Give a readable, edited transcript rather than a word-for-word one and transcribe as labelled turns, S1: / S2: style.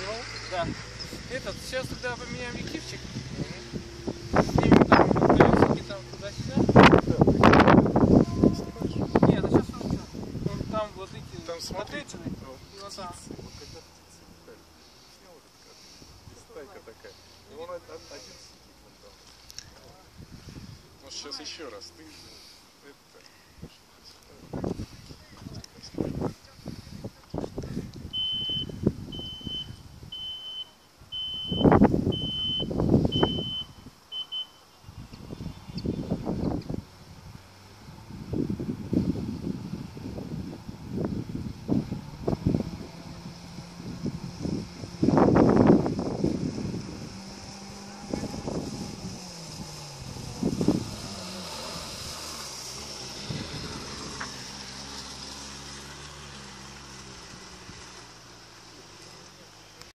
S1: снимал?
S2: Да. Сейчас тогда поменяем объективчик. Снимем там колесики, там туда-сюда. Нет, ну сейчас он там вот эти
S1: Там смотрите.
S2: ответины. И вот там.
S1: Вот когда птицы летали, снял этот кадр. Стайка такая. И он один сидит вон там. Может сейчас еще раз. Ты